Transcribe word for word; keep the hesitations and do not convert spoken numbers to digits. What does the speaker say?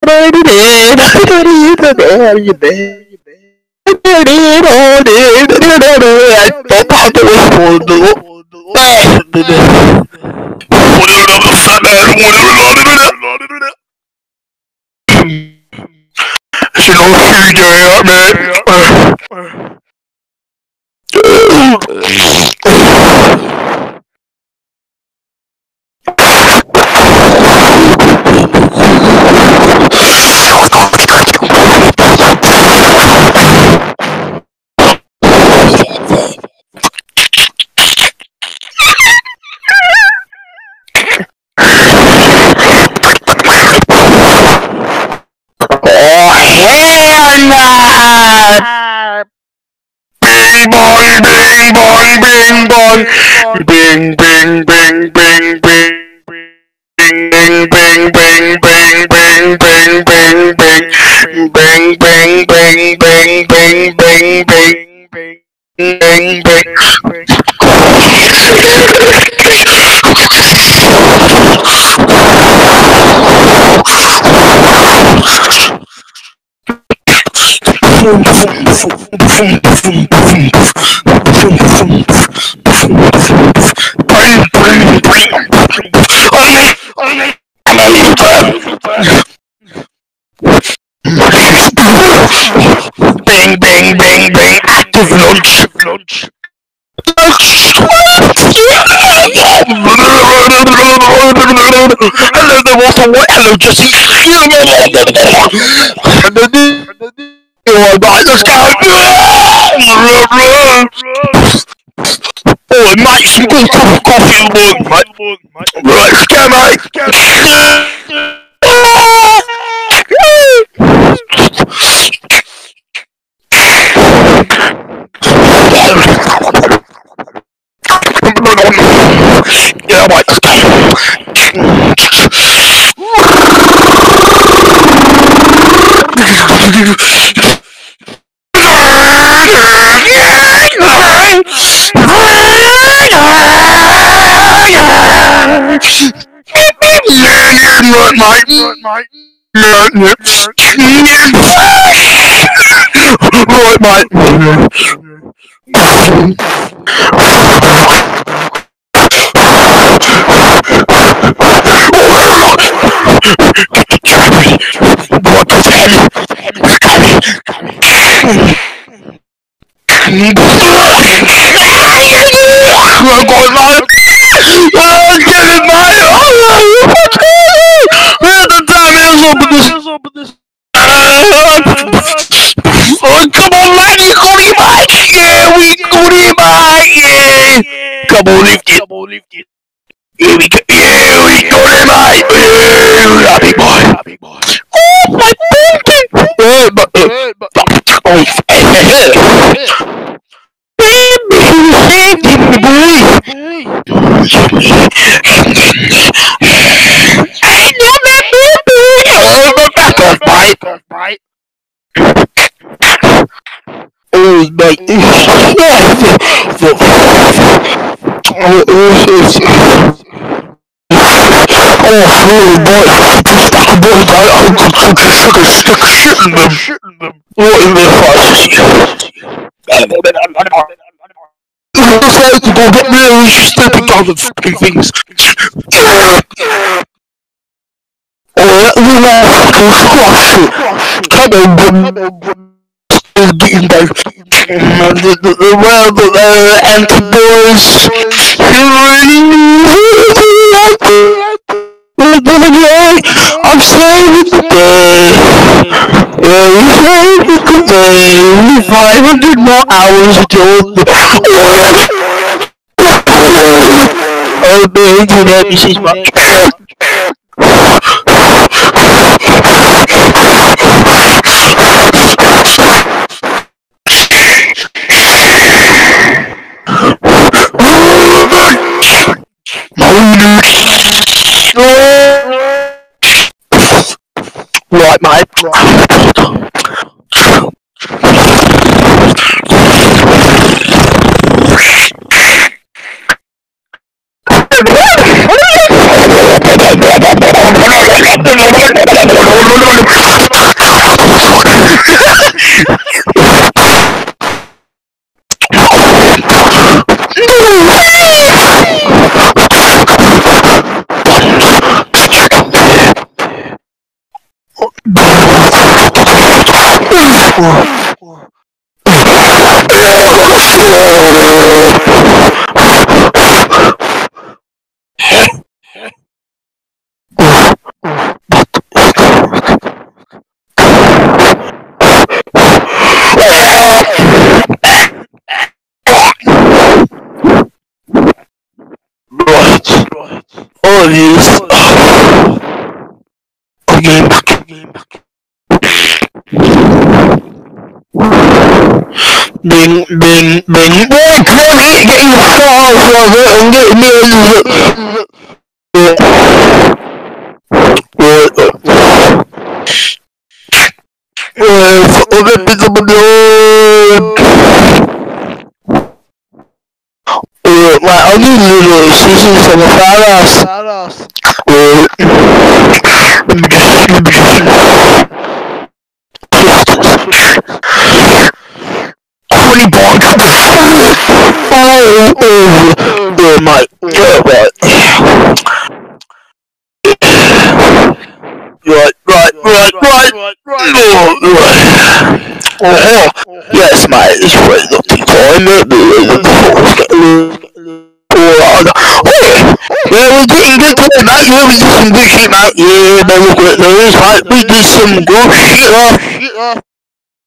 Are you there? She don't see that, man. Oh, hell nah! Bing bong, bing bong, bing bong, bing bing bing bing bing. Bing bing bing bing bing bing bing bing bing bing bing bing bing bing bing bing bing. Bing, bing, bing, bing, active launch. Launch. Hello there, Walter White. Hello, Jesse. Oh, right, let's go. Oh, mate, some good cup of coffee in the morning, mate. Right, let's go, mate. Yeah, mate, let's right, mate. I got life. Oh, get it, mate. Oh, the time is up with this. Oh, come on, lad, you got him, mate. Yeah, we got him, mate. Yeah. Come on, lift it. Come on, lift it. Yeah, we got, yeah, we got him, mate. Yeah, happy boy. Happy boy. Oh, my baby. Oh, but, uh, but, oh, Right. Oh, mate. Oh, boy. Boy, I'm gonna stick a shit in them. What in their faces? It's like you don't get really stepping down the fucking things. Oh, you know, squash it. Come on, bro. Getting back. The, the, the world of uh, anti-boys. I'm saving the day. Yeah, we saving the day. five hundred more hours of joy. Oh, man, you know, this is much. Right, mate. All of these are getting back. Bing, bing, bing. Wait, come here, get your far from it and get me in the... Well, other people do. Uh, my only little seasons of a badass. Uh, let me just, let me just. Twenty points. Oh, oh, oh, my, yeah, right. Right, right, right, right, right, oh, right. Oh, yes, mate, it's pretty not too time, but the force get a little... Oh, yeah, we're getting good today, mate, yeah, we did some good shit, mate, yeah, but look at those, mate, we did some good shit, huh?